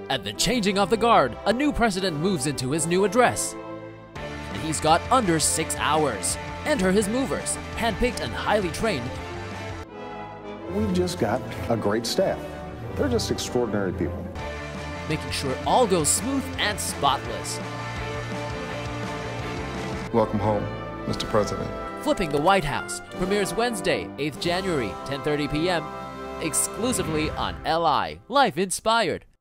At the changing of the guard, a new president moves into his new address. And he's got under 6 hours. Enter his movers, handpicked and highly trained. We've just got a great staff. They're just extraordinary people. Making sure all goes smooth and spotless. Welcome home, Mr. President. Flipping the White House premieres Wednesday, 8th January, 10:30 p.m. exclusively on LI, Life Inspired.